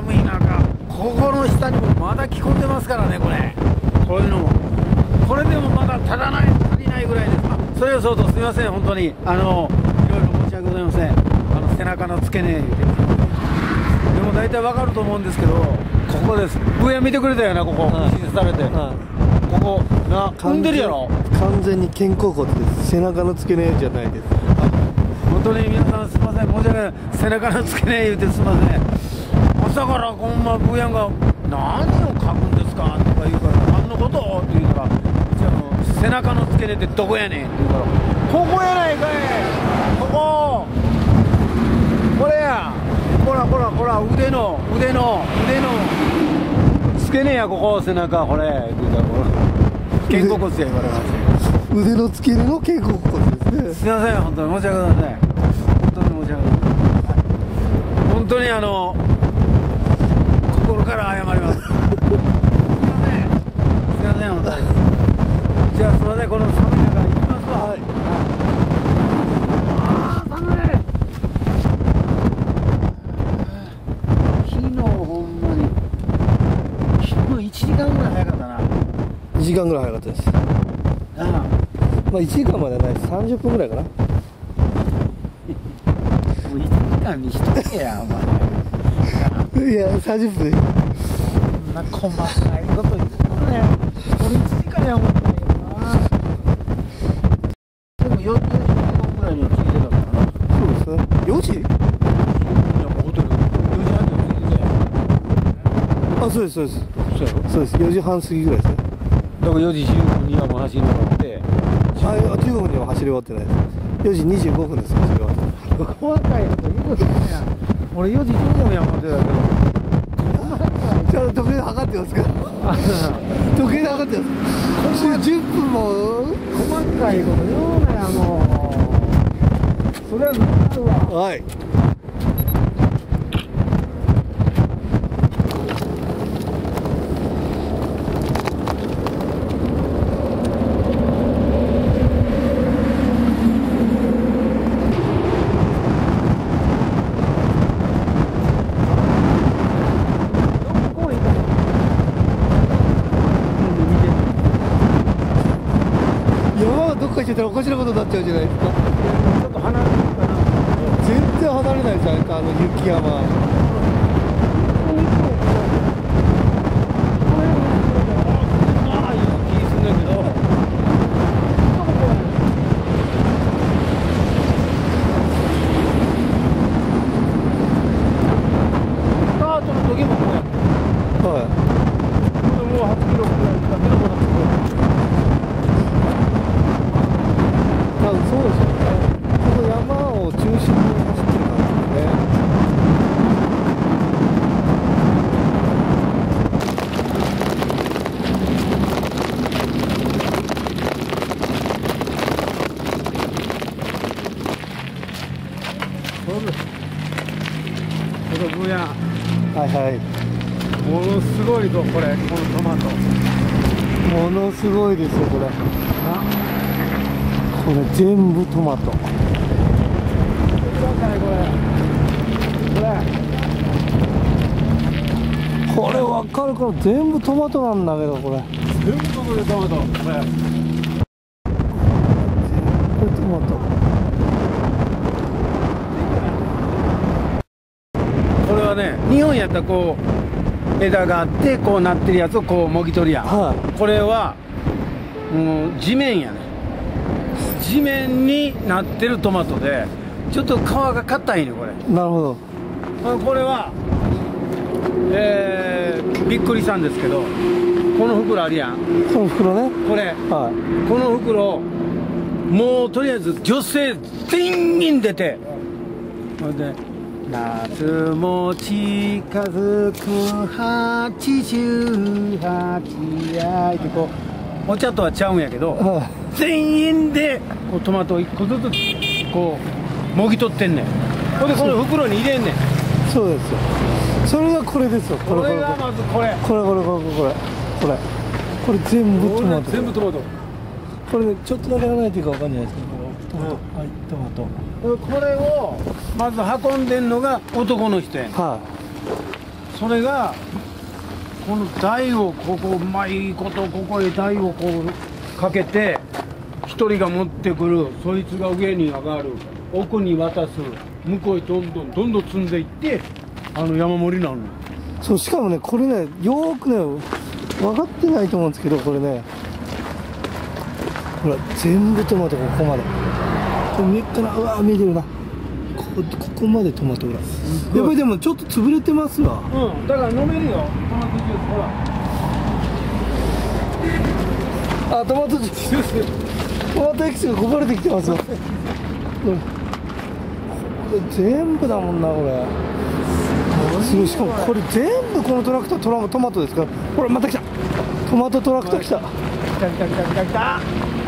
寒い中、ここの下にもまだ着込んでますからね、これ。こういうのも。これでもまだ足りないぐらいです。それはそうと、すみません、本当に。いろいろ申し訳ございません。背中の付け根言うて。でも大体わかると思うんですけど、ここです。上見てくれたよな、ここ。指示されて。ここ、踏んでるやろ。 完全に肩甲骨です。背中の付け根じゃないです。 本当に皆さんすみません、申し訳ない。背中の付け根言うてすみません。朝からこんまブーヤンが何を書くんですかとか言うから、何のことって言うから、背中の付け根ってどこやねんって言うから、ここやないかい、ここ、これや、ほらほらほら、腕の付け根や、ここ、背中、これって言うたら、肩甲骨や言われました。 腕の付け根の肩甲骨ですね。 すみません、本当に申し訳ございません。本当に申し訳ございません。本当に心から謝ります。すみません、本当に。じゃあ、すみません、この寒い中行きますわ。はい。ああ、寒い。昨日ほんまに。昨日1時間ぐらい早かったな。 2時間ぐらい早かったです。まあ1時間まではないです。30分ぐらいかな。もう1時間にしとけや、お前。 いや、30分。 そんな細かいこと言ってもね、俺1時間や思ってないけどな。でも4時ぐらいには着いてたからな。 そうですね。4時？ いや、もうホテル4時半には着いてたよ。 あ、そうです、そうです。 そうやろ？ そうです。4時半過ぎぐらいですね。 だから4時15分にはもう走り終わって、 15分には走り終わってないです。4時25分です、走り終わって。 細かいこと言うてんやん。俺4時15分や思ってたけど。 ちゃんと時計測ってますか？時計で測ってます。10分も細かいこと言うなや、もう。それはなるわ。 はい。どっか行ってたらおかしなことになっちゃうじゃないですか。 ちょっと離れてるかな。 全然離れないじゃん、雪山。はいはい。 ものすごいぞ、これ、このトマト。 ものすごいですよ、これ。これ全部トマト。これ分かるから全部トマトなんだけど、これ。 全部トマト、これ。 全部トマト。 これはね、日本やったらこう枝があってこうなってるやつをこうもぎ取るやん、 はい、 これは地面やね、地面になってるトマトでちょっと皮が硬いね、これ。 なるほど。 これはびっくりしたんですけど、この袋あるやん、 この袋ね、 これ、はい、この袋もうとりあえず女性全員出て、それで夏も近づく88やいってこうお茶とはちゃうんやけど、はい、全員でこうトマトを1個ずつこうもぎ取ってんねん。ほんでこの袋に入れんねん。 そうですよ。それがこれですよ。 これがまずこれ全部トマト。 全部トマト。 これね、ちょっとだけないというかわかんないですけど、トマト、はい、トマト。 これをまず運んでんのが男の人やねん。 はそれがこの台をここうまいことここへ台をこうかけて一人が持ってくる、そいつが上に上がる、奥に渡す、向こうへどんどん積んでいって山盛りになるの。 そう、しかもねこれねよーくね分かってないと思うんですけど、これねほら全部トマト、ここまでこれ見えっかな、うわー見えてるな、ここまでトマト、ほらやっぱりでもちょっと潰れてますわ。 うん、だから飲めるよトマトジュース。ほらあ、トマトジューストマトエキスがこぼれてきてますわ。これ全部だもんな、これすごい。しかもこれ全部このトラクタートマトですから。ほらまた来た、トマトトラクター来た。 来た。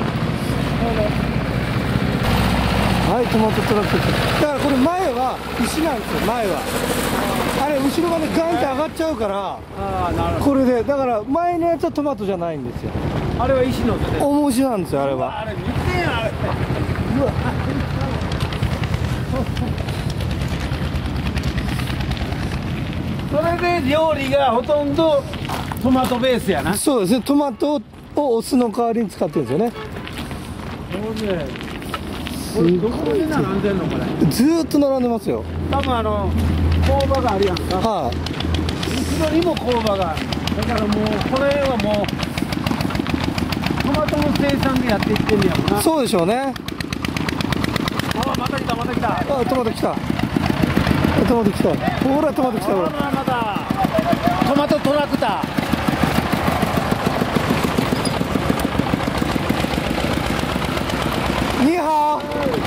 はい、トマトトラクター来た。だからこれ前は石なんですよ、前はあれ後ろがねガンって上がっちゃうから、 ああ、なるほど。 これでだから前のやつはトマトじゃないんですよ、 あれは石の手で。 重しなんですよあれは。 あれ見てよあれ。 うわそれで料理がほとんどトマトベースやな。 そうですね、トマトをお酢の代わりに使ってるんですよね。 これどこに並んでんのこれ。 ずーっと並んでますよ。 多分工場があるやんか。 はい、 後ろにも工場がある。だからもうこれはもうトマトの生産でやっていってんねやろな。 そうでしょうね。 あ、また来たまた来た。 あ、トマト来た、トマト来た、ほらトマト来た、ほらまたトマトトラクター。 ニーハ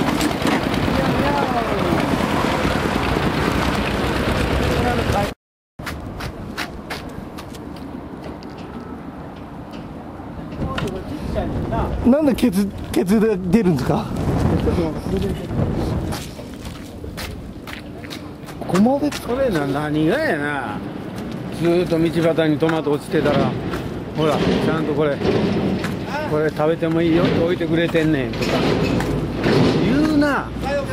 ー。なんでケツで出るんですか。ここまでそれ何がやな。ずーっと道端にトマト落ちてたら、ほらちゃんとこれ食べてもいいよって置いてくれてんねんとか言うな。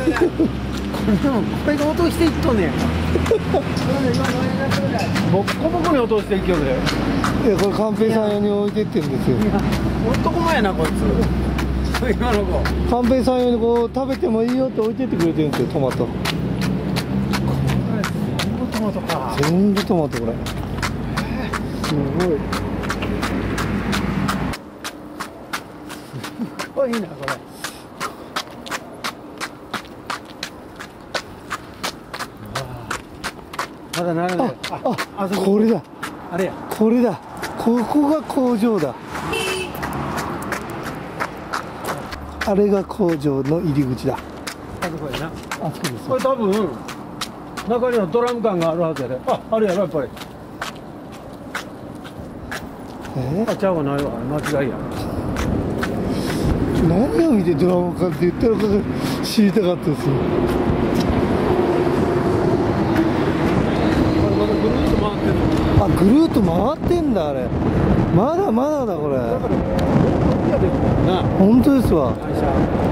これが落としていっとんねん。ボッコボコに落としていきよるで。 いや、これ寛平さん用に置いてってんですよ。 男前やなこいつ。今の子。 寛平さん用にこう食べてもいいよって置いてってくれてるんですよ、トマト。 全部トマトか。 全部トマト、これすごい。 すごいなこれ。まだならない。 あ、これだ、 あれや。 これだ、ここが工場だ。あれが工場の入り口だ。 あそこやな。 あそこです。 これ多分中にはドラム缶があるはずやで。あるやろやっぱり。ちゃうわないわ、間違いや。 何を見てドラム缶って言ったのかが知りたかったですよ。 これまだぐるっと回ってる。 あ、ぐるっと回ってんだあれ。まだまだだこれ。 だからいやでもな本当ですわ。 会社。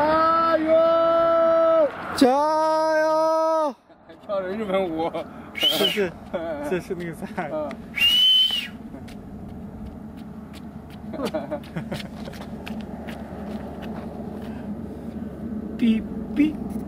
加油！ 跳着日本舞。 这是那个啥。哔哔。